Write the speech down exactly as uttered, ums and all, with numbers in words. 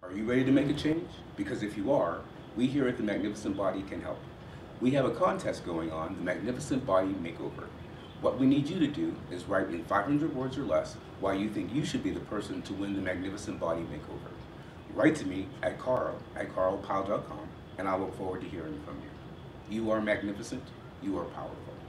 Are you ready to make a change? Because if you are, we here at the Magnificent Body can help. We have a contest going on, the Magnificent Body Makeover. What we need you to do is write in five hundred words or less why you think you should be the person to win the Magnificent Body Makeover. Write to me at carl at carl powell dot com, and I look forward to hearing from you. You are magnificent. You are powerful.